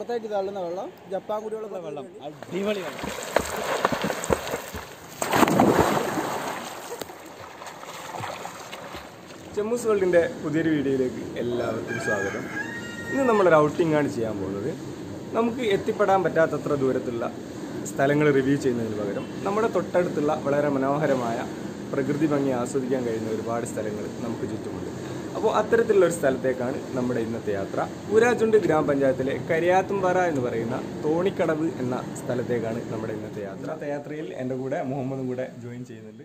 അപ്പുറത്തേക്ക് തള്ളുന്ന വെള്ളം ജപ്പാൻ കുടിവെള്ള വെള്ളം അടിപൊളി വെള്ളം. ചെമ്മൂസ് വേൾഡിൻ്റെ പുതിയൊരു വീഡിയോയിലേക്ക് എല്ലാവർക്കും സ്വാഗതം. ഇന്ന് നമ്മളൊരു ഔട്ടിങ്ങാണ് ചെയ്യാൻ പോകുന്നത്. നമുക്ക് എത്തിപ്പെടാൻ പറ്റാത്തത്ര ദൂരത്തുള്ള സ്ഥലങ്ങൾ റിവ്യൂ ചെയ്യുന്നതിന് പകരം നമ്മുടെ തൊട്ടടുത്തുള്ള വളരെ മനോഹരമായ പ്രകൃതി ഭംഗി ആസ്വദിക്കാൻ കഴിയുന്ന ഒരുപാട് സ്ഥലങ്ങൾ നമുക്ക് ചുറ്റുമുണ്ട്. അപ്പോൾ അത്തരത്തിലുള്ള ഒരു സ്ഥലത്തേക്കാണ് നമ്മുടെ ഇന്നത്തെ യാത്ര. പൂരാചുണ്ട് ഗ്രാമപഞ്ചായത്തിലെ കരിയാത്തുംപാറ എന്ന് പറയുന്ന തോണിക്കടവ് എന്ന സ്ഥലത്തേക്കാണ് നമ്മുടെ ഇന്നത്തെ യാത്ര. യാത്രയിൽ എൻ്റെ കൂടെ മുഹമ്മദും കൂടെ ജോയിൻ ചെയ്യുന്നുണ്ട്.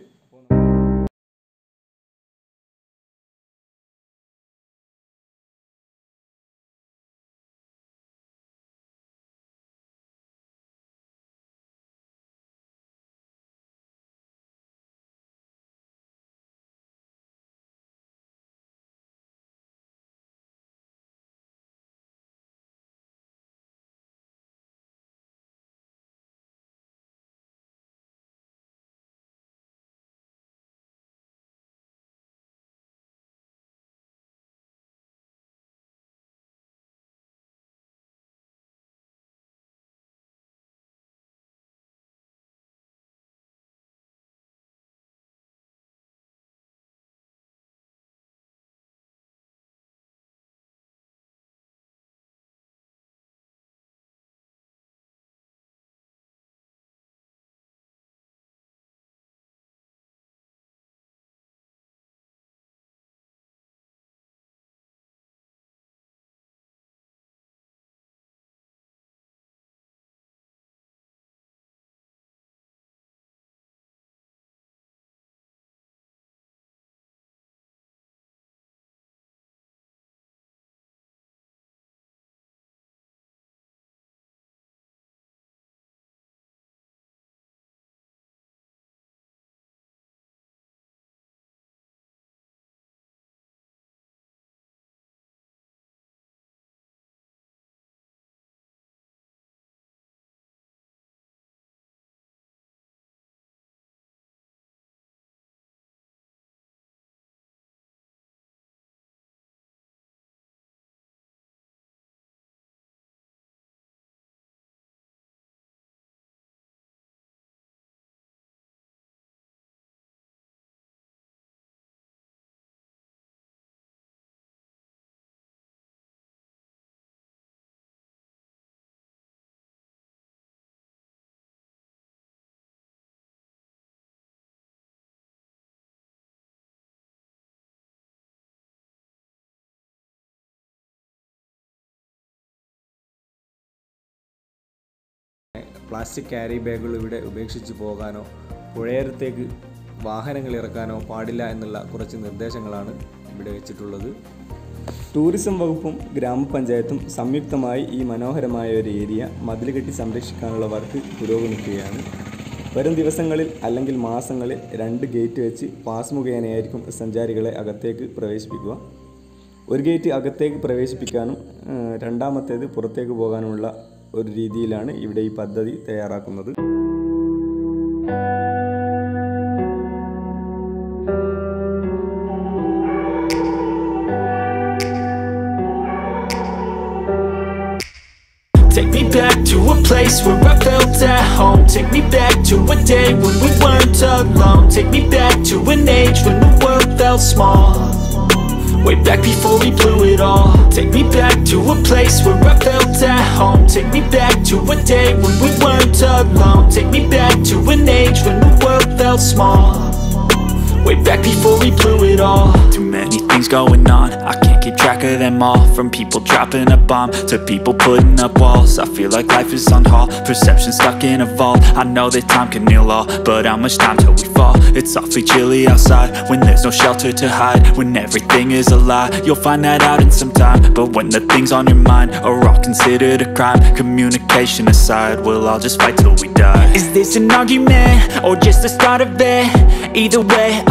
പ്ലാസ്റ്റിക് ക്യാരി ബാഗുകൾ ഇവിടെ ഉപേക്ഷിച്ച് പോകാനോ പുഴയോരത്തേക്ക് വാഹനങ്ങൾ ഇറക്കാനോ പാടില്ല എന്നുള്ള കുറച്ച് നിർദ്ദേശങ്ങളാണ് ഇവിടെ വെച്ചിട്ടുള്ളത്. ടൂറിസം വകുപ്പും ഗ്രാമപഞ്ചായത്തും സംയുക്തമായി ഈ മനോഹരമായ ഒരു ഏരിയ മതിൽ കെട്ടി സംരക്ഷിക്കാനുള്ള വർക്ക് പുരോഗമിക്കുകയാണ്. വരും ദിവസങ്ങളിൽ അല്ലെങ്കിൽ മാസങ്ങളിൽ 2 ഗേറ്റ് വെച്ച് പാസ് മുഖേനയായിരിക്കും സഞ്ചാരികളെ അകത്തേക്ക് പ്രവേശിപ്പിക്കുക. ഒരു ഗേറ്റ് അകത്തേക്ക് പ്രവേശിപ്പിക്കാനും രണ്ടാമത്തേത് പുറത്തേക്ക് പോകാനുമുള്ള ഒരു രീതിയിലാണ് ഇവിടെ ഈ പദ്ധതി തയ്യാറാക്കുന്നത്. Take me back to a place where I felt at home. Take me back to a day when we weren't alone. Take me back to an age when the world felt small. Way back before we blew it all. Take me back to a place where I felt at home. Take me back to a day when we weren't alone. Take me back to an age when the world felt small. Way back before we blew it all. Too many things going on, I can't keep track of them all. From people dropping a bomb to people putting up walls. I feel like life is on hold, perception stuck in a vault. I know that time can heal all, but how much time till we fall? It's awfully chilly outside when there's no shelter to hide. When everything is a lie, you'll find that out in some time. But when the things on your mind are all considered a crime, communication aside, we'll all just fight till we die. Is this an argument or just the start of it? Either way,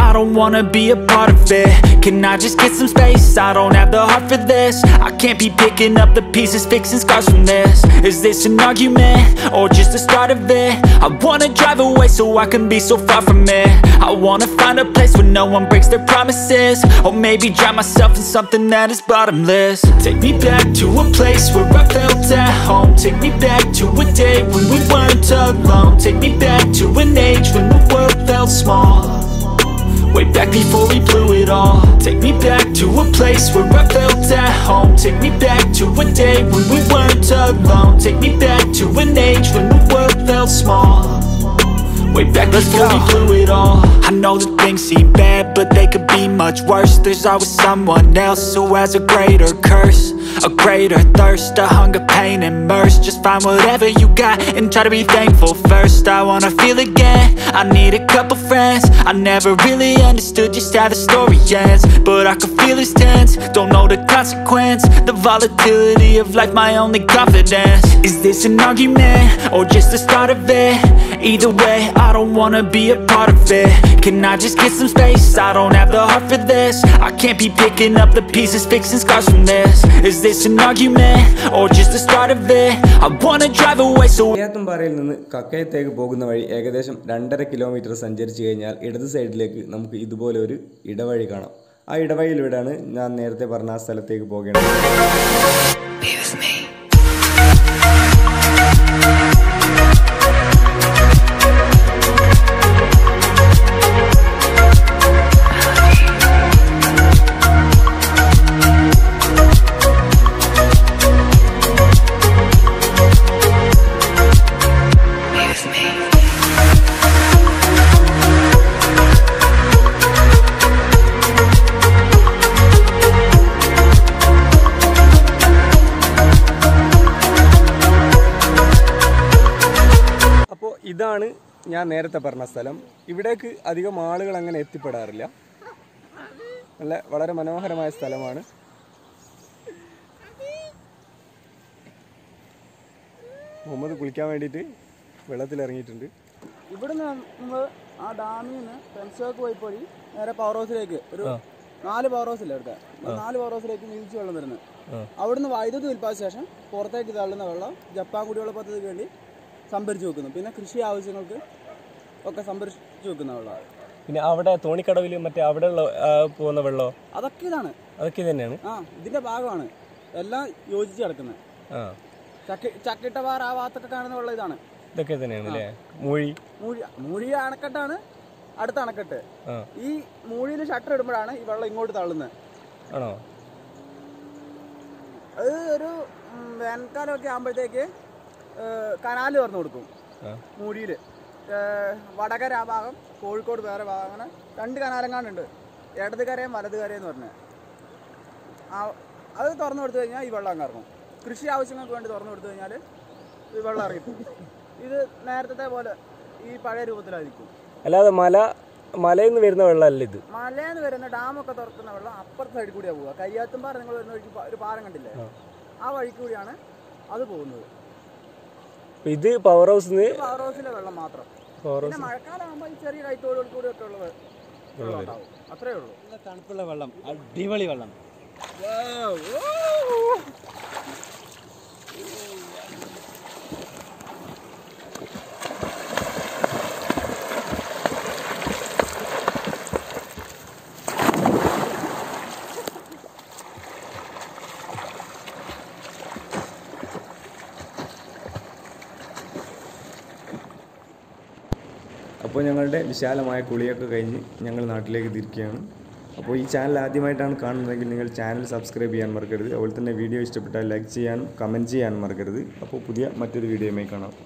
I don't wanna be a part of it. Can I just get some space? I don't have the heart for this. I can't be picking up the pieces, fixing scars from this. Is this an argument or just the start of it? I wanna drive away so I can be so far from it. I wanna find a place where no one breaks their promises, or maybe drown myself in something that is bottomless. Take me back to a place where I felt at home. Take me back to a day when we weren't alone. Take me back to an age when the world felt small, way back before we blew it all. Take me back to a place where I felt at home. Take me back to a day when we weren't alone. Take me back to an age when the world felt small, way back before we blew it all. I know that things seem bad, but they could be much worse. There's always someone else who has a greater curse, a greater thirst, a hunger, pain, and mercy. Just find whatever you got and try to be thankful first. I wanna feel again, I need a couple friends. I never really understood just how the story ends, but I can feel it's tense, don't know the consequence. The volatility of life, my only confidence. Is this an argument or just the start of it? Either way, I don't wanna be a part of it. Can I just get some space? I don't have the heart for this. I can't be picking up the pieces, fixing scars from this. Is this an argument or just the start of it? I wanna drive away so... നെയ്യാറ്റിൻപാറയിൽ നിന്ന് കക്കയത്തേക്ക് പോകുന്ന വഴി ഏകദേശം 2.5 kilometre സഞ്ചരിച്ചു കഴിഞ്ഞാൽ ഇടത് സൈഡിലേക്ക് നമുക്ക് ഇതുപോലെ ഒരു ഇടവഴി കാണാം. ആ ഇടവഴിയിലൂടെയാണ് ഞാൻ നേരത്തെ പറഞ്ഞ ആ സ്ഥലത്തേക്ക് പോകേണ്ടത്. ഇതാണ് ഞാൻ നേരത്തെ പറഞ്ഞ സ്ഥലം. ഇവിടേക്ക് അധികം ആളുകൾ അങ്ങനെ എത്തിപ്പെടാറില്ല. വളരെ മനോഹരമായ സ്ഥലമാണ്. മുഹമ്മദ് കുളിക്കാൻ വേണ്ടിയിട്ട് വെള്ളത്തിലിറങ്ങിയിട്ടുണ്ട്. ഇവിടുന്ന് നമ്മൾ ആ ഡാമിൽ നിന്ന് ഫ്രണ്ട്സൊക്കെ പോയി നേരെ പവർ ഹൗസിലേക്ക് ഒരു 4 പവർ ഹൗസില്ല ഇവിടുത്തെ 4 പവർ ഹൗസിലേക്ക് വീഴ്ച വെള്ളം വരുന്നത്. അവിടുന്ന് വൈദ്യുതി ഉൽപ്പാദിച്ച ശേഷം പുറത്തേക്ക് തള്ളുന്ന വെള്ളം ജപ്പാൻ കുടിവെള്ള പദ്ധതിക്ക് വേണ്ടി സംഭരിച്ചു വെക്കുന്നു. പിന്നെ കൃഷി ആവശ്യങ്ങൾക്ക് ഒക്കെ സംഭരിച്ചു വെക്കുന്ന വെള്ളമാണ്. പിന്നെ അവിടെ തോണിക്കടവിൽ മറ്റേ അവിടെ പോകുന്ന വെള്ളമോ അതൊക്കെ ഇതാണ്, അതൊക്കെ തന്നെയാണ്. ഇതിന്റെ ഭാഗമാണ്. എല്ലാം യോജിച്ച് കിടക്കുന്നത്. ചക്കിട്ടവാർ ആ ഭാഗത്തൊക്കെ കാണുന്ന വെള്ളം ഇതാണ്. ഇതൊക്കെ തന്നെയാണ്. മൂഴി അണക്കെട്ടാണ് അടുത്ത അണക്കെട്ട്. ഈ മൂഴിയിൽ ഷട്ടർ ഇടുമ്പോഴാണ് ഈ വെള്ളം ഇങ്ങോട്ട് തള്ളുന്നത്. ആണോ? അത് ഒരു വേനൽക്കാലമൊക്കെ ആകുമ്പോഴത്തേക്ക് കനാല് തുറന്നു കൊടുക്കും. മൂഴിയിൽ വടകര ആ ഭാഗം, കോഴിക്കോട് വേറെ ഭാഗം, അങ്ങനെ 2 കനാലങ്ങാണ്ടുണ്ട്. ഇടത് കരയും വലത് കരയെന്ന് പറഞ്ഞത്. അത് തുറന്നു കൊടുത്തു കഴിഞ്ഞാൽ ഈ വെള്ളം അങ്ങ് ഇറങ്ങും. കൃഷി ആവശ്യങ്ങൾക്ക് വേണ്ടി തുറന്നു കൊടുത്തു കഴിഞ്ഞാൽ ഈ വെള്ളം ഇറങ്ങിപ്പോകും. ഇത് നേരത്തെ പോലെ ഈ പഴയ രൂപത്തിലായിരിക്കും. അല്ലാതെ മലയിൽ നിന്ന് വരുന്ന വെള്ളമല്ല ഇത്. മലയിൽ നിന്ന് വരുന്ന ഡാമൊക്കെ തുറക്കുന്ന വെള്ളം അപ്പുറത്തെ സൈഡിൽ കൂടിയാണ് പോവുക. കരിയാത്തുംപാറ നിങ്ങൾ വരുന്ന വഴിക്ക് ഒരു പാലം കണ്ടില്ലേ, ആ വഴിക്ക് കൂടിയാണ് അത് പോകുന്നത്. ഇത് പവർ ഹൗസിലെ വെള്ളം മാത്രം. പിന്നെ മഴക്കാലം ആകുമ്പോൾ ഈ ചെറിയ കൈത്തോടുകൾ കൂടി ഒക്കെ ഉള്ള വെള്ളം ഉണ്ടാവും. അത്രേ ഉള്ളൂ. തണുപ്പുള്ള വെള്ളം, അടിപൊളി വെള്ളം. അപ്പോൾ ഞങ്ങളുടെ വിശാലമായ കുളിയൊക്കെ കഴിഞ്ഞ് ഞങ്ങൾ നാട്ടിലേക്ക് തിരിക്കുകയാണ്. അപ്പോൾ ഈ ചാനൽ ആദ്യമായിട്ടാണ് കാണുന്നതെങ്കിൽ നിങ്ങൾ ചാനൽ സബ്സ്ക്രൈബ് ചെയ്യാൻ മറക്കരുത്. അതുപോലെ തന്നെ വീഡിയോ ഇഷ്ടപ്പെട്ടാൽ ലൈക്ക് ചെയ്യാനും കമൻറ്റ് ചെയ്യാനും മറക്കരുത്. അപ്പോൾ മറ്റൊരു വീഡിയോയുമായി കാണാം.